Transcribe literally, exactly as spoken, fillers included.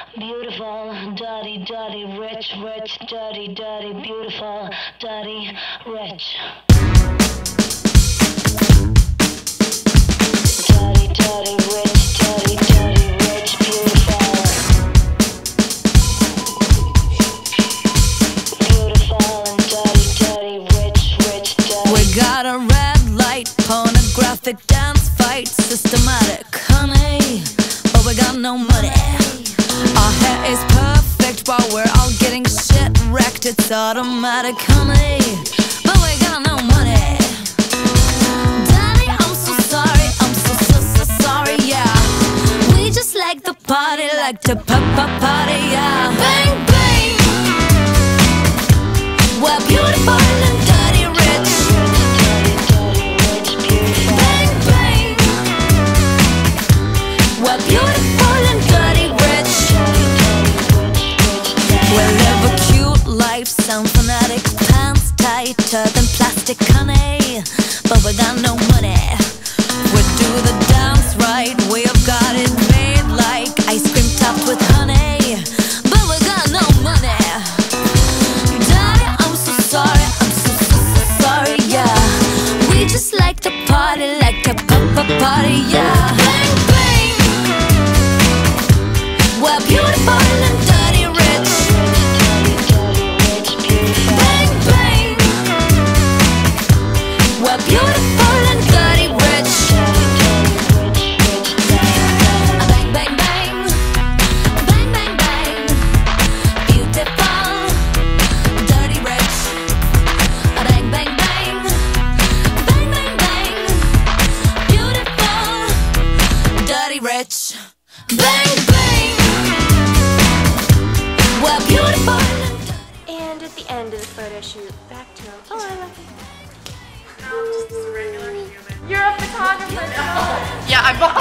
Beautiful, dirty, dirty, rich, rich, dirty, dirty, beautiful, dirty, rich. Dirty, dirty, rich, dirty, dirty, rich, beautiful. Beautiful and dirty, dirty, rich, rich, dirty. We got a red light, pornographic dance fight, systematic, honey, but we got no money. Our hair is perfect while we're all getting shit wrecked. It's automatic, honey, but we got no money. Daddy, I'm so sorry, I'm so, so, so sorry, yeah. We just like the party, like to pop, pop, party, yeah. Bang, bang. We're beautiful and dirty rich. Bang, bang. We're beautiful and dirty rich. We live a cute life, sound fanatic, pants tighter than plastic, honey, but we got no money. We do the dance right, we have got it made like ice cream topped with honey, but we got no money. Daddy, I'm so sorry, I'm so, so, so sorry, yeah. We just like to party, like to pop a party, yeah. Bang, bang. We're beautiful and dirty rich. Bang, bang. We're beautiful and dirty rich. Bang, bang, bang. Bang, bang, bang. Beautiful, dirty rich. Bang, bang, bang. Bang, bang, bang. Beautiful, dirty rich. Bang, bang. We're beautiful and dirty. And at the end of the photo shoot, back to him. Oh, I love you. No, I'm just a regular human. You're a photographer. Yeah, I'm